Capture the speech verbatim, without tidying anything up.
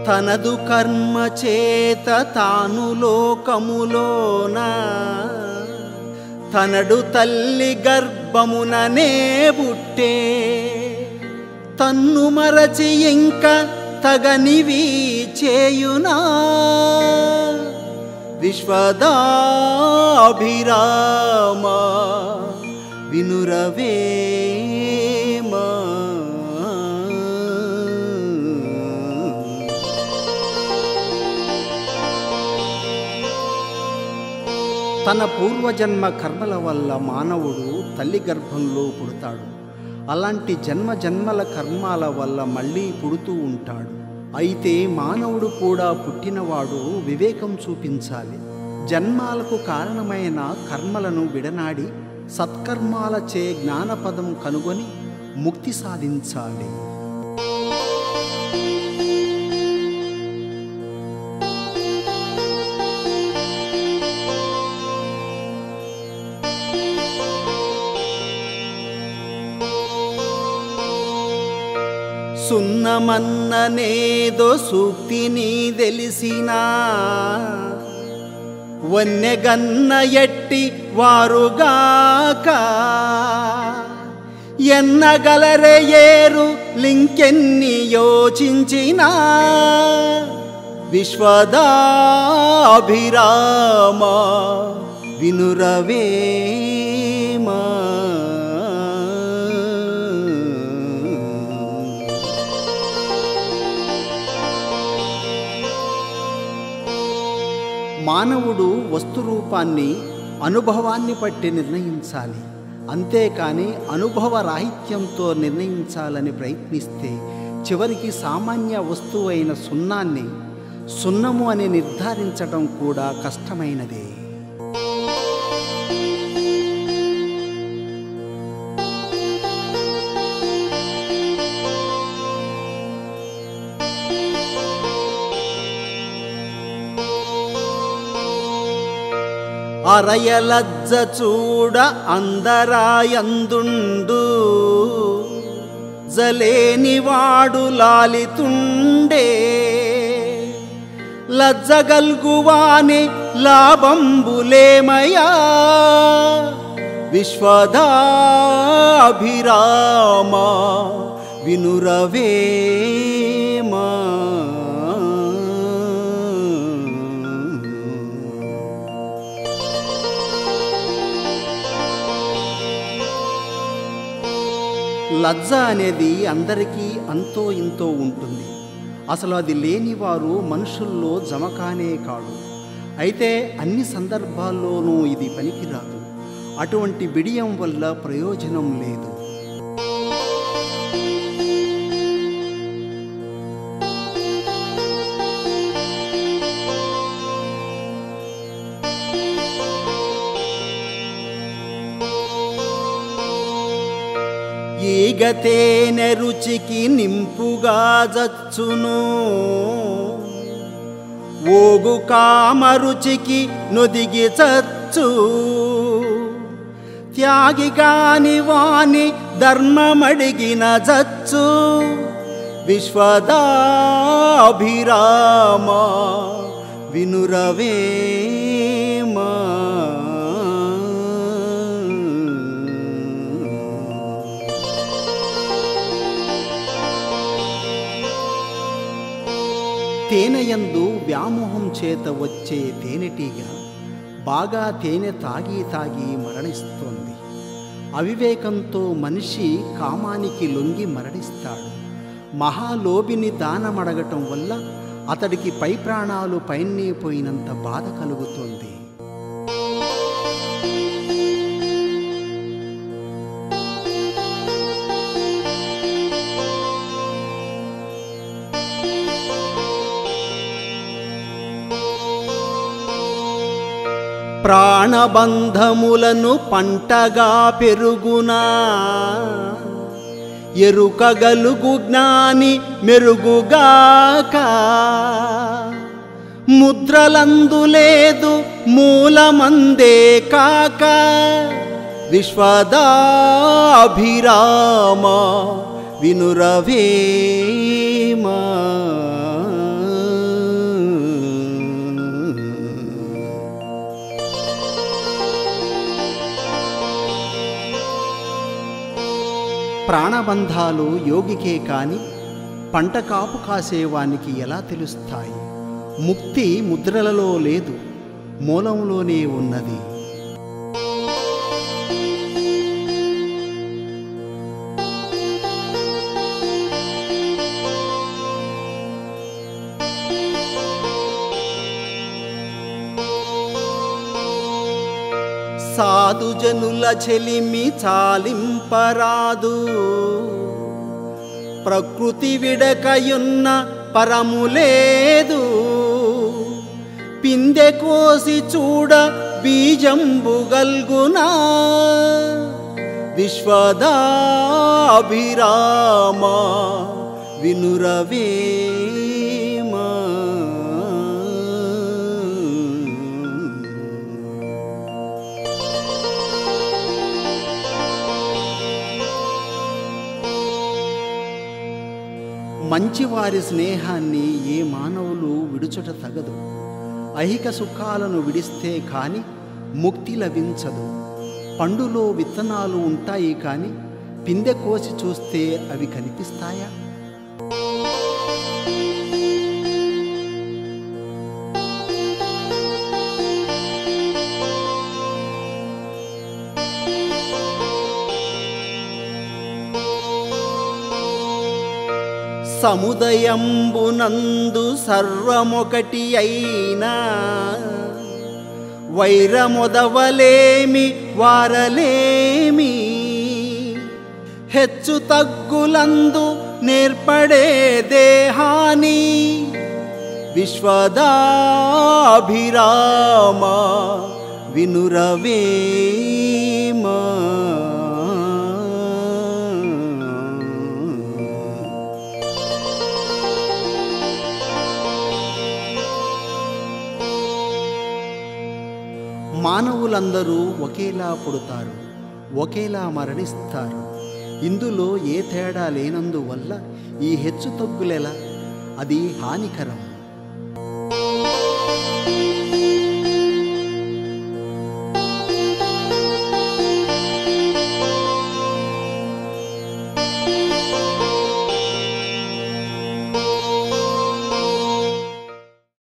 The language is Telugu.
తనదు కర్మ చేత తాను లోకములోన తనడు తల్లి గర్భముననే పుట్టే తన్ను మరచి ఇంక తగనివి చేయునా విశ్వదాభిరామ వినురవేమ. తన పూర్వజన్మ కర్మల వల్ల మానవుడు తల్లి గర్భంలో పుడతాడు. అలాంటి జన్మ జన్మల కర్మాల వల్ల మళ్ళీ పుడుతూ ఉంటాడు. అయితే మానవుడు కూడా పుట్టినవాడు వివేకం చూపించాలి. జన్మాలకు కారణమైన కర్మలను విడనాడి సత్కర్మాలచే జ్ఞానపదం కనుగొని ముక్తి సాధించాలి. సున్నమన్ననేదో సూక్తిని తెలిసినా వన్నెగన్న ఎట్టి వారుగాక ఎన్నగలరే ఏరు లింకెన్ని యోచించినా విశ్వదాభిరామ వినురవేమ. మానవుడు వస్తురూపాన్ని అనుభవాన్ని బట్టి నిర్ణయించాలి. అంతేకాని అనుభవ రాహిత్యంతో నిర్ణయించాలని ప్రయత్నిస్తే చివరికి సామాన్య వస్తువైన సున్నాన్ని సున్నము అని నిర్ధారించడం కూడా కష్టమైనదే. అరయలజ్జ చూడ అందరాయందుండు జలేనివాడు లాలితుండే లజ్జగల్గువాని లాభంబులేమయా విశ్వదాభిరామ వినురవేమ. లజ్జ అనేది అందరికీ అంతో ఇంతో ఉంటుంది. అసలు అది లేనివారు మనుషుల్లో జమకానే కాడు. అయితే అన్ని సందర్భాల్లోనూ ఇది పనికిరాదు. అటువంటి బిడియం వల్ల ప్రయోజనం లేదు. ఈగతేనె రుచికి నింపుగా జచ్చును ఓగు కామ రుచికి నొదిగి చచ్చు త్యాగిగాని వాని ధర్మమడిగిన జచ్చు విశ్వదాభిరామ వినురవేమ. తేనెయందు వ్యామోహం చేత వచ్చే తేనెటీగ బాగా తేనె తాగి తాగి మరణిస్తోంది. అవివేకంతో మనిషి కామానికి లొంగి మరణిస్తాడు. మహాలోభిని దానమడగటం వల్ల అతడికి పై ప్రాణాలు పైనే పోయినంత బాధ కలుగుతోంది. ప్రాణబంధములను పంటగా పెరుగునా ఎరుకగలుగు జ్ఞాని మెరుగుగాక ముద్రలందులేదు మూలమందే కాక విశ్వదాభిరామ వినురవేమ. ప్రాణబంధాలు యోగికే కాని పంట కాపు కాసేవానికి ఎలా తెలుస్తాయి? ముక్తి ముద్రలలో లేదు, మూలంలోనే ఉన్నది. సాధుజనుల చెలిమి చాలింపరాదు, ప్రకృతి విడకయున్న పరములేదు. పిందె కోసి చూడ బీజంబుగల్గునా, విశ్వదాభిరామ వినురవేమా. మంచివారి స్నేహాన్ని ఏ మానవులు విడుచుట తగదు. ఐహిక సుఖాలను విడిస్తే కాని ముక్తి లభించదు. పండులో విత్తనాలు ఉంటాయి కాని పిందె కోసి చూస్తే అవి కనిపిస్తాయా? సముదయంబునందు సర్వమొకటి అయినా, వైరమొదవలేమి వారలేమి. హెచ్చు తగ్గులందు నేర్పడే దేహాని, విశ్వదాభిరామ వినురవేమా. మానవులందరూ ఒకేలా పుడతారు, ఒకేలా మరణిస్తారు. ఇందులో ఏ తేడా లేనందువల్ల ఈ హెచ్చుతగ్గులెలా? అది హానికరం.